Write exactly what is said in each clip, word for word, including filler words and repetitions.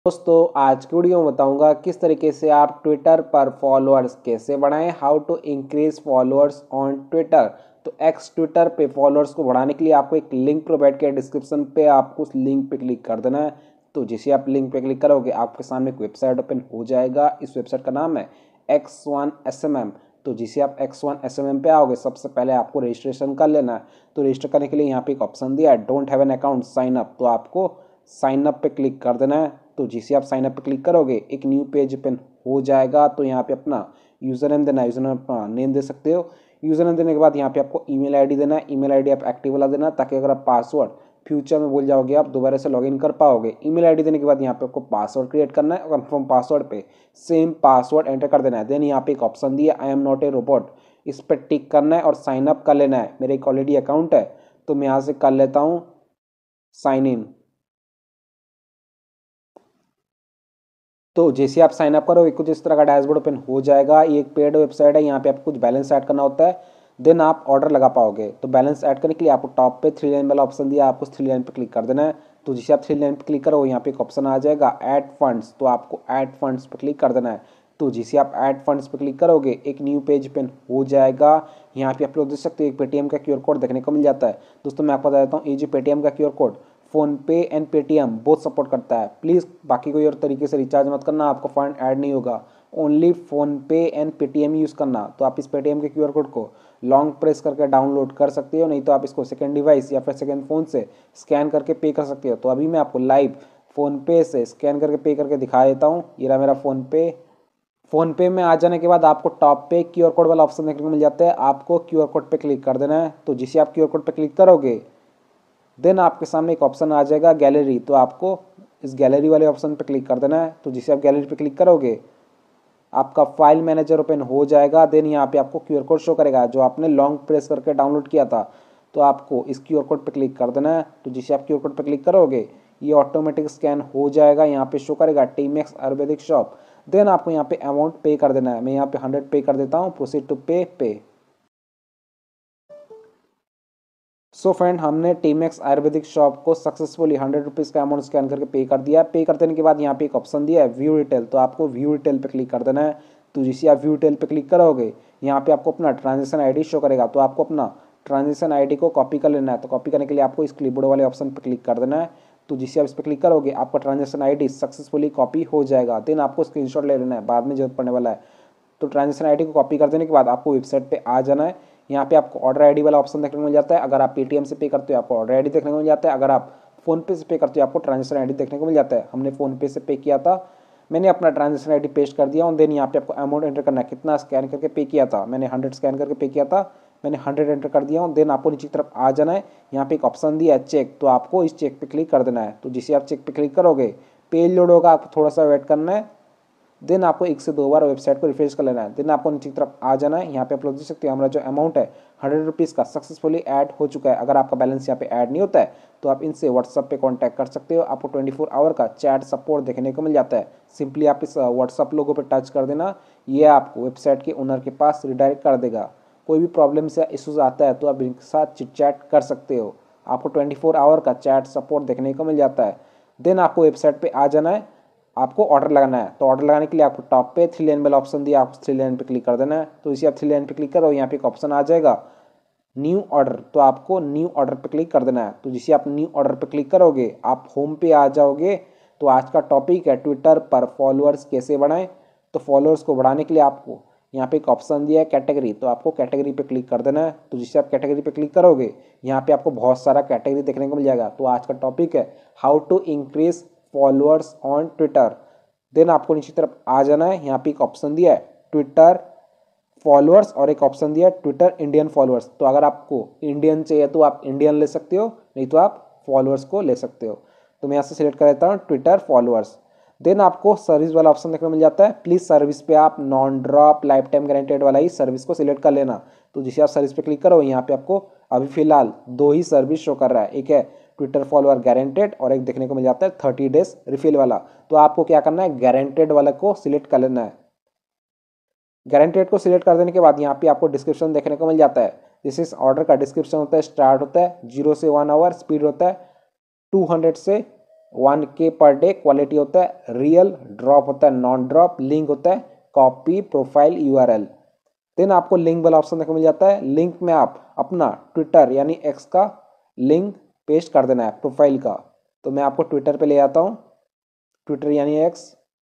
दोस्तों आज की वीडियो में बताऊंगा किस तरीके से आप ट्विटर पर फॉलोअर्स कैसे बढ़ाएं, how to increase followers on Twitter. तो एक्स ट्विटर पे फॉलोअर्स को बढ़ाने के लिए आपको एक लिंक प्रोवाइड किया डिस्क्रिप्शन पे, आपको उस लिंक पे क्लिक कर देना है। तो जैसे आप लिंक पे क्लिक करोगे आपके सामने एक वेबसाइट ओपन हो जाएगा। इस वेबसाइट का नाम है X one S M M. तो जैसे आप X one S M M पे आओगे सबसे पहले आपको रजिस्ट्रेशन कर लेना है। तो रजिस्टर करने के लिए यहाँ पे एक ऑप्शन दिया है don't have an account sign up. तो आपको साइन अप पे क्लिक कर देना है। तो जैसे आप साइन अप पे क्लिक करोगे एक न्यू पेज ओपन हो जाएगा। तो यहाँ पे अपना यूज़र नेम देना है, यूज़र नेम अपना नेम दे सकते हो। यूज़र नेम देने के बाद यहाँ पे आपको ईमेल आईडी देना है। ईमेल आईडी आप एक्टिव वाला देना ताकि अगर आप पासवर्ड फ्यूचर में भूल जाओगे आप दोबारा से लॉगिन कर पाओगे। ईमेल आईडी देने के बाद यहाँ पे आपको पासवर्ड क्रिएट करना है और कंफर्म पासवर्ड पे सेम पासवर्ड एंटर कर देना है। देन यहाँ पे एक ऑप्शन दिया I am not a robot, इस पर टिक करना है और साइन अप कर लेना है। मेरे एक ऑलरेडी अकाउंट है तो मैं यहाँ से कर लेता हूँ साइन इन। तो जैसे आप साइन अप करोगे कुछ इस तरह का डैशबोर्ड ओपन हो जाएगा। ये एक पेड वेबसाइट है, यहाँ पे आपको कुछ बैलेंस ऐड करना होता है देन आप ऑर्डर लगा पाओगे। तो बैलेंस ऐड करने के लिए आपको टॉप पे थ्री लाइन वाला ऑप्शन दिया, आपको थ्री लाइन पे क्लिक कर देना है। तो जैसे आप थ्री लाइन पे क्लिक करोगे यहाँ पे एक ऑप्शन आ जाएगा ऐड फंड्स। तो आपको ऐड फंड्स पे क्लिक कर देना है। तो जैसे आप ऐड फंड्स पे क्लिक करोगे एक न्यू पेज ओपन हो जाएगा। यहाँ पे आप लोग देख सकते हो एक पेटीएम का क्यूआर कोड देखने को मिल जाता है। दोस्तों मैं आपको बता देता हूँ ये जो पेटीएम का QR code PhonePe and Paytm both support करता है। प्लीज़ बाकी कोई और तरीके से रिचार्ज मत करना, आपको फंड ऐड नहीं होगा। Only PhonePe and Paytm use करना। तो आप इस पेटीएम के क्यूआर कोड को लॉन्ग प्रेस करके डाउनलोड कर सकते हो, नहीं तो आप इसको सेकंड डिवाइस या फिर सेकंड फ़ोन से स्कैन करके पे कर सकते हो। तो अभी मैं आपको लाइव फ़ोनपे से स्कैन करके पे करके दिखा देता हूँ। ये रहा मेरा फ़ोनपे। फ़ोनपे में आ जाने के बाद आपको टॉप पे क्यूआर कोड वाला ऑप्शन देखने को मिल जाता है, आपको क्यूआर कोड पे क्लिक कर देना है। तो जिसे आप क्यूआर कोड पे क्लिक करोगे देन आपके सामने एक ऑप्शन आ जाएगा गैलरी। तो आपको इस गैलरी वाले ऑप्शन पे क्लिक कर देना है। तो जिसे आप गैलरी पे क्लिक करोगे आपका फाइल मैनेजर ओपन हो जाएगा। देन यहाँ पे आपको क्यूआर कोड शो करेगा जो आपने लॉन्ग प्रेस करके डाउनलोड किया था। तो आपको इस क्यूआर कोड पे क्लिक कर देना है। तो जिसे आप क्यूआर कोड पे क्लिक करोगे ये ऑटोमेटिक स्कैन हो जाएगा। यहाँ पे शो करेगा टीमेक्स आयुर्वेदिक शॉप। देन आपको यहाँ पे अमाउंट पे कर देना है। मैं यहाँ पे हंड्रेड पे कर देता हूँ, प्रोसीड टू पे पे। सो फ्रेंड हमने टीमेक्स आयुर्वेदिक शॉप को सक्सेसफुली हंड्रेड रुपीज़ का अमाउंट स्कैन करके पे कर दिया। पे कर देने के बाद यहाँ पे एक ऑप्शन दिया है व्यू डिटेल। तो आपको व्यू डिटेल पे क्लिक कर देना है। तो जैसे आप व्यू डिटेल पे क्लिक करोगे यहाँ पे आपको अपना ट्रांजेक्शन आईडी शो करेगा। तो आपको अपना ट्रांजेक्शन आईडी को कॉपी कर लेना है। तो कॉपी करने के लिए आपको इस क्लिपबोर्ड वाले ऑप्शन पर क्लिक कर देना है। तो जिससे आप इस पर क्लिक करोगे आपका ट्रांजेक्शन आईडी सक्सेसफुली कॉपी हो जाएगा। देन आपको स्क्रीनशॉट ले लेना है, बाद में जरूरत पड़ने वाला है। तो ट्रांजेक्शन आईडी को कॉपी कर देने के बाद आपको वेबसाइट पे आ जाना है। यहाँ पे आपको ऑर्डर आईडी वाला ऑप्शन देखने को मिल जाता है। अगर आप पेटीएम से पे करते हो आपको ऑर्डर आईडी देखने को मिल जाता है। अगर आप फोनपे से पे करते हो आपको ट्रांजेक्शन आईडी देखने को मिल जाता है। हमने फोनपे से पे किया था, मैंने अपना ट्रांजेक्शन आईडी पेस्ट कर दिया और देन यहाँ पे आपको अमाउंट एंटर करना है, कितना स्कैन करके पे किया था। मैंने हंड्रेड स्कैन करके पे किया था, मैंने हंड्रेड एंटर कर दिया हूँ। देन आपको नीचे की तरफ आ जाना है। यहाँ पे एक ऑप्शन दिया है चेक। तो आपको इस चेक पे क्लिक कर देना है। तो जिसे आप चेक पे क्लिक करोगे पेज लोड होगा, आपको थोड़ा सा वेट करना है। देन आपको एक से दो बार वेबसाइट को रिफ्रेश कर लेना है। देन आपको नीचे की तरफ आ जाना है। यहाँ पे आप लोग देख सकते हो हमारा जो अमाउंट है हंड्रेड रुपीज़ का सक्सेसफुली ऐड हो चुका है। अगर आपका बैलेंस यहाँ पे ऐड नहीं होता है तो आप इनसे व्हाट्सअप पे कांटेक्ट कर सकते हो। आपको ट्वेंटी फोर आवर का चैट सपोर्ट देखने को मिल जाता है। सिंपली आप इस व्हाट्सअप लोगो पे टच कर देना, ये आपको वेबसाइट के ओनर के पास रिडायरेक्ट कर देगा। कोई भी प्रॉब्लम्स या इशूज़ आता है तो आप इनके साथ चिट चैट कर सकते हो। आपको ट्वेंटी फोर आवर का चैट सपोर्ट देखने को मिल जाता है। देन आपको वेबसाइट पर आ जाना है, आपको ऑर्डर लगाना है। तो ऑर्डर लगाने के लिए आपको टॉप पे थ्री लाइन वाला ऑप्शन दिया, आपको थ्री लाइन पे क्लिक कर देना है। तो इसे आप थ्री लाइन पे क्लिक करो, यहाँ पे एक ऑप्शन आ जाएगा न्यू ऑर्डर। तो आपको न्यू ऑर्डर पे क्लिक कर देना है। तो जिसे आप न्यू ऑर्डर पे क्लिक करोगे आप होम पे आ जाओगे। तो आज का टॉपिक है ट्विटर पर फॉलोअर्स कैसे बढ़ाएं। तो फॉलोअर्स को बढ़ाने के लिए आपको यहाँ पे एक ऑप्शन दिया है कैटेगरी। तो आपको कैटेगरी पे क्लिक कर देना है। तो जिससे आप कैटेगरी पे क्लिक करोगे यहाँ पे आपको बहुत सारा कैटेगरी देखने को मिल जाएगा। तो आज का टॉपिक है how to increase followers on Twitter. Then आपको नीचे तरफ आ जाना है। यहाँ पे एक ऑप्शन दिया है ट्विटर फॉलोअर्स और एक ऑप्शन दिया है ट्विटर इंडियन फॉलोअर्स। तो अगर आपको इंडियन चाहिए तो आप इंडियन ले सकते हो, नहीं तो आप फॉलोअर्स को ले सकते हो। तो मैं यहाँ से सिलेक्ट कर लेता हूँ ट्विटर फॉलोअर्स। देन आपको सर्विस वाला ऑप्शन देखने को मिल जाता है। प्लीज़ सर्विस पे आप non drop lifetime guaranteed वाला ही सर्विस को सिलेक्ट कर लेना। तो जिसे आप सर्विस पे क्लिक करो यहाँ पे आपको अभी फिलहाल दो ही सर्विस शो कर रहा है, एक है ट्विटर फॉलोअर गारंटेड और एक देखने को मिल जाता है थर्टी डेज रिफिल वाला। तो आपको क्या करना है गारंटेड वाला को सिलेक्ट कर लेना है। गारंटेड को सिलेक्ट कर देने के बाद यहाँ पे आपको डिस्क्रिप्शन देखने को मिल जाता है। जिस इस ऑर्डर का डिस्क्रिप्शन होता है स्टार्ट होता है जीरो से वन आवर, स्पीड होता है टू हंड्रेड से वन के पर डे, क्वालिटी होता है रियल, ड्रॉप होता है नॉन ड्रॉप, लिंक होता है कॉपी प्रोफाइल यूआरएल। देन आपको लिंक वाला ऑप्शन देखने को मिल जाता है। लिंक में आप अपना ट्विटर यानी एक्स का लिंक पेस्ट कर देना है प्रोफाइल का। तो मैं आपको ट्विटर पे ले आता हूँ, ट्विटर यानी एक्स,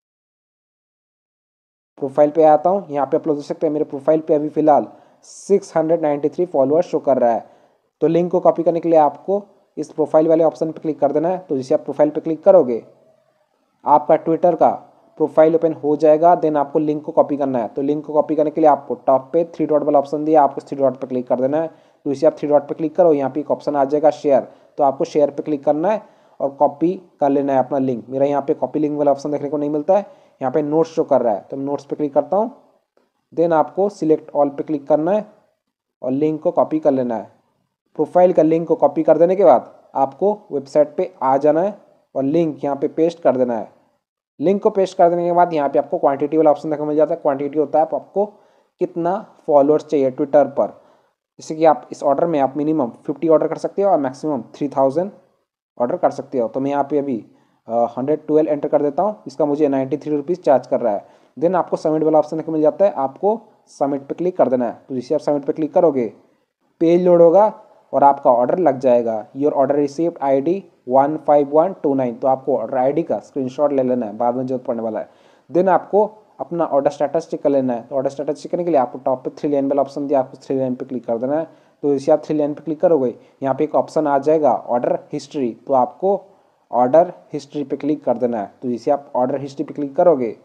प्रोफाइल पे आता हूँ। यहाँ पे आप लोग देख सकते हैं मेरे प्रोफाइल पे अभी फिलहाल six hundred ninety three followers show कर रहा है। तो लिंक को कॉपी करने के लिए आपको इस प्रोफाइल वाले ऑप्शन पे क्लिक कर देना है। तो जैसे आप प्रोफाइल पे क्लिक करोगे आपका ट्विटर का प्रोफाइल ओपन हो जाएगा। देन आपको लिंक को कॉपी करना है। तो लिंक को कॉपी करने के लिए आपको टॉप पे थ्री डॉट वाला ऑप्शन दिया, आपको थ्री डॉट पे क्लिक कर देना है। तो इसे आप थ्री डॉट पे क्लिक करो, यहाँ पे एक ऑप्शन आ जाएगा शेयर, तो आपको शेयर पे क्लिक करना है और कॉपी कर लेना है अपना लिंक। मेरा यहाँ पे कॉपी लिंक वाला ऑप्शन देखने को नहीं मिलता है, यहाँ पे नोट्स शो कर रहा है, तो मैं नोट्स पे क्लिक करता हूँ। देन आपको सिलेक्ट ऑल पे क्लिक करना है और लिंक को कॉपी कर लेना है। प्रोफाइल का लिंक को कॉपी कर देने के बाद आपको वेबसाइट पे आ जाना है और लिंक यहाँ पे पेस्ट कर देना है। लिंक को पेस्ट कर देने के बाद यहाँ पे आपको क्वांटिटी वाला ऑप्शन देखने को मिल जाता है। क्वांटिटी होता है आपको कितना फॉलोअर्स चाहिए ट्विटर पर। जैसे कि आप इस ऑर्डर में आप मिनिमम फिफ्टी ऑर्डर कर सकते हो और मैक्सिमम थ्री थाउजेंड ऑर्डर कर सकते हो। तो मैं यहाँ पे अभी हंड्रेड ट्वेल्व एंटर कर देता हूँ, इसका मुझे नाइन्टी थ्री रुपीज़ चार्ज कर रहा है। देन आपको सबमिट वाला ऑप्शन देखने को मिल जाता है, आपको सबमिट पे क्लिक कर देना है। तो जैसे आप सबमिट पे क्लिक करोगे पेज लोड होगा और आपका ऑर्डर लग जाएगा। Your order received I D one five one two nine. तो आपको ऑर्डर आई डी का स्क्रीनशॉट ले लेना है, बाद में जरूरत पड़ने वाला है। देन आपको अपना ऑर्डर स्टेटस चेक कर लेना है। तो ऑर्डर स्टेटस चेक करने के लिए आपको टॉप पे थ्री लाइन वाला ऑप्शन दिया, आपको थ्री लाइन पे क्लिक कर देना है। तो इसे आप थ्री लाइन पे क्लिक करोगे यहाँ पे एक ऑप्शन आ जाएगा ऑर्डर हिस्ट्री, तो आपको ऑर्डर हिस्ट्री पे क्लिक कर देना है। तो इसे आप ऑर्डर हिस्ट्री पे क्लिक करोगे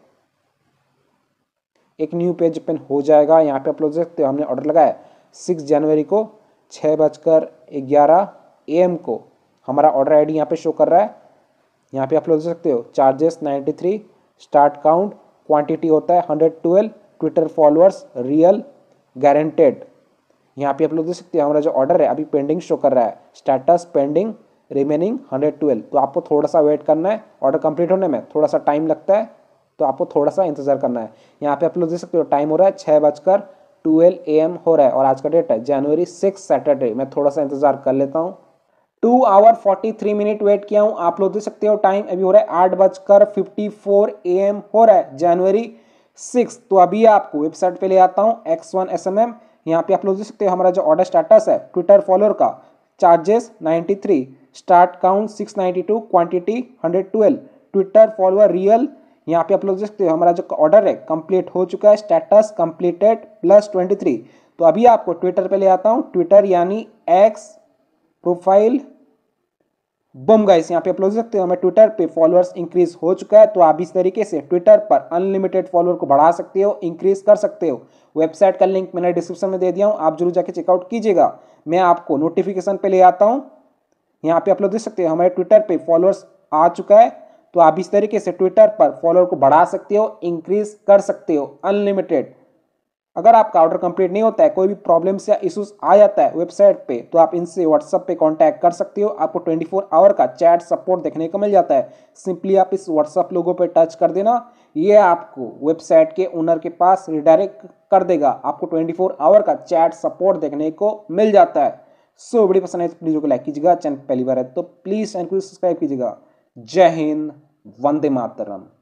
एक न्यू पेज ओपन हो जाएगा। यहाँ पे आप लोग देख सकते हो हमने ऑर्डर लगाया सिक्स जनवरी को छः बजकर ग्यारह ए एम को। हमारा ऑर्डर आईडी यहाँ पे शो कर रहा है। यहाँ पे आप लोग देख सकते हो charges ninety three, start count, quantity होता है hundred twelve, Twitter followers real guaranteed. यहाँ पे आप लोग देख सकते हो हमारा जो ऑर्डर है अभी पेंडिंग शो कर रहा है, status pending remaining hundred twelve. तो आपको थोड़ा सा वेट करना है, ऑर्डर कंप्लीट होने में थोड़ा सा टाइम लगता है, तो आपको थोड़ा सा इंतजार करना है। यहाँ पे आप लोग देख सकते हो टाइम हो रहा है छः बजकर ट्वेल्व ए एम हो रहा है और आज का डेट है जनवरी सिक्स सैटरडे। मैं थोड़ा सा इंतजार कर लेता हूँ। Two hour forty three minute wait किया हूँ। आप लोग देख सकते हो टाइम अभी हो रहा है आठ बजकर फिफ्टी फोर ए एम हो रहा है जनवरी सिक्स। तो अभी आपको वेबसाइट पे ले आता हूँ X one S M M. यहाँ पे आप लोग देख सकते हो हमारा जो ऑर्डर स्टेटस है ट्विटर फॉलोअर का charges ninety three, start count six ninety two, quantity hundred twelve, Twitter follower real. यहाँ पे आप लोग देख सकते हो हमारा जो ऑर्डर है कंप्लीट हो चुका है, status completed plus twenty three. तो अभी आपको ट्विटर पे ले आता हूँ, ट्विटर यानी एक्स प्रोफाइल बम गाइस। यहाँ पे आप लोग देख सकते हो हमें ट्विटर पे फॉलोअर्स इंक्रीज हो चुका है। तो आप इस तरीके से ट्विटर पर अनलिमिटेड फॉलोअर को बढ़ा सकते हो, इंक्रीज कर सकते हो। वेबसाइट का लिंक मैंने डिस्क्रिप्शन में दे दिया हूँ, आप जरूर जाके चेकआउट कीजिएगा। मैं आपको नोटिफिकेशन पे ले आता हूँ। यहाँ पे आप लोग देख सकते हो हमारे ट्विटर पे फॉलोअर्स आ चुका है। तो आप इस तरीके से ट्विटर पर फॉलोअर को बढ़ा सकते हो, इंक्रीज कर सकते हो अनलिमिटेड। अगर आपका ऑर्डर कंप्लीट नहीं होता है, कोई भी प्रॉब्लम्स या इश्यूज आ जाता है वेबसाइट पे, तो आप इनसे व्हाट्सएप पे कांटेक्ट कर सकते हो। आपको ट्वेंटी फोर आवर का चैट सपोर्ट देखने को मिल जाता है। सिंपली आप इस व्हाट्सएप लोगो पे टच कर देना, ये आपको वेबसाइट के ओनर के पास रिडायरेक्ट कर देगा। आपको ट्वेंटी फोर आवर का चैट सपोर्ट देखने को मिल जाता है। सो वीडियो पसंद है तो वीडियो को लाइक कीजिएगा, चैनल पहली बार है तो प्लीज चैनल को सब्सक्राइब कीजिएगा। जय हिंद, वंदे मातरम।